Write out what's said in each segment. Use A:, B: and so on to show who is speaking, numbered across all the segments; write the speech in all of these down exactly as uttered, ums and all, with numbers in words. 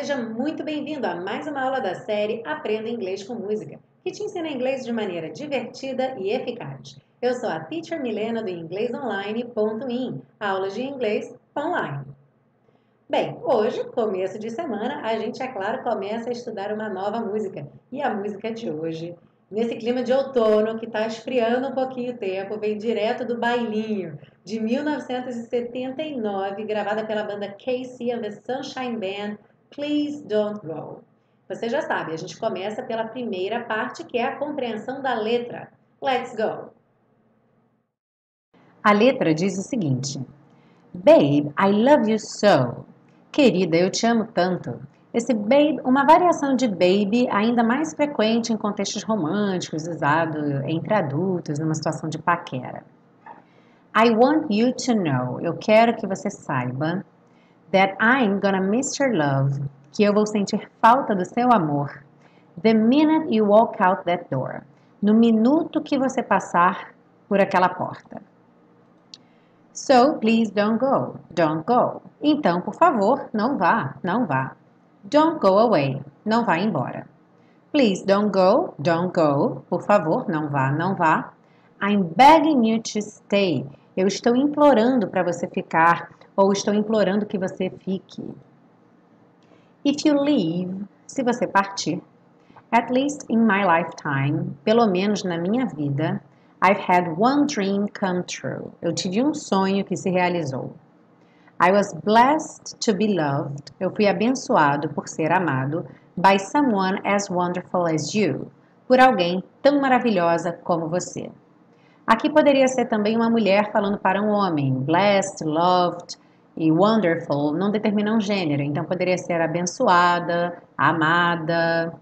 A: seja muito bem-vindo a mais uma aula da série Aprenda Inglês com Música, que te ensina inglês de maneira divertida e eficaz. Eu sou a Teacher Milena do inglês online ponto in, aulas de inglês online. Bem, hoje, começo de semana, a gente, é claro, começa a estudar uma nova música. E a música de hoje, nesse clima de outono que está esfriando um pouquinho o tempo, vem direto do Bailinho, de mil novecentos e setenta e nove, gravada pela banda K C and the Sunshine Band, Please Don't Go. Você já sabe, a gente começa pela primeira parte, que é a compreensão da letra. Let's go! A letra diz o seguinte: Babe, I love you so. Querida, eu te amo tanto. Esse babe, uma variação de baby ainda mais frequente em contextos românticos, usado entre adultos numa situação de paquera. I want you to know, eu quero que você saiba, that I'm gonna miss your love, que eu vou sentir falta do seu amor, the minute you walk out that door, no minuto que você passar por aquela porta. So, please don't go, don't go. Então, por favor, não vá, não vá. Don't go away, não vá embora. Please don't go, don't go. Por favor, não vá, não vá. I'm begging you to stay. Eu estou implorando para você ficar, ou estou implorando que você fique. If you leave, se você partir, at least in my lifetime, pelo menos na minha vida, I've had one dream come true. Eu tive um sonho que se realizou. I was blessed to be loved. Eu fui abençoado por ser amado by someone as wonderful as you. Por alguém tão maravilhosa como você. Aqui poderia ser também uma mulher falando para um homem. Blessed, loved e wonderful não determinam gênero. Então poderia ser abençoada, amada,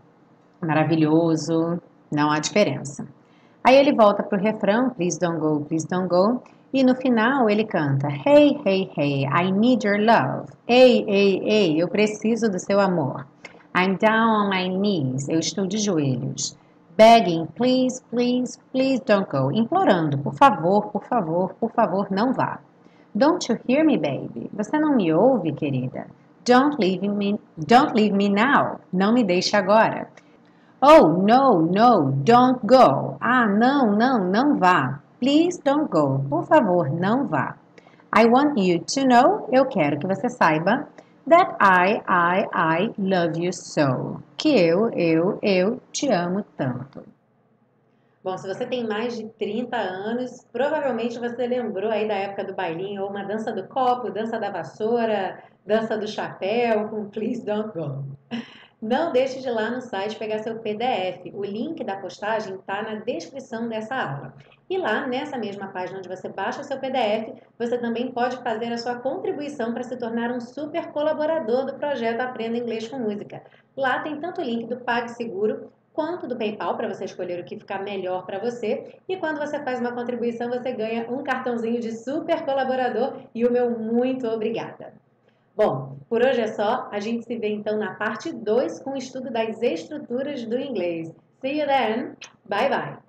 A: maravilhoso. Não há diferença. Aí ele volta para o refrão, please don't go, please don't go. E no final ele canta, hey, hey, hey, I need your love. Ei, ei, ei, eu preciso do seu amor. I'm down on my knees, eu estou de joelhos. Begging, please, please, please don't go. Implorando, por favor, por favor, por favor, não vá. Don't you hear me, baby? Você não me ouve, querida? Don't leave me, don't leave me now. Não me deixe agora. Oh, no, no, don't go. Ah, não, não, não vá. Please don't go. Por favor, não vá. I want you to know, eu quero que você saiba, that I, I, I love you so. Que eu, eu, eu te amo tanto. Bom, se você tem mais de trinta anos, provavelmente você lembrou aí da época do bailinho, ou uma dança do copo, dança da vassoura, dança do chapéu, com Please Don't Go. Não deixe de ir lá no site pegar seu P D F. O link da postagem está na descrição dessa aula. E lá, nessa mesma página onde você baixa seu P D F, você também pode fazer a sua contribuição para se tornar um super colaborador do projeto Aprenda Inglês com Música. Lá tem tanto o link do PagSeguro quanto do PayPal para você escolher o que ficar melhor para você. E quando você faz uma contribuição, você ganha um cartãozinho de super colaborador e o meu muito obrigada. Bom, por hoje é só. A gente se vê então na parte dois com o estudo das estruturas do inglês. See you then. Bye bye.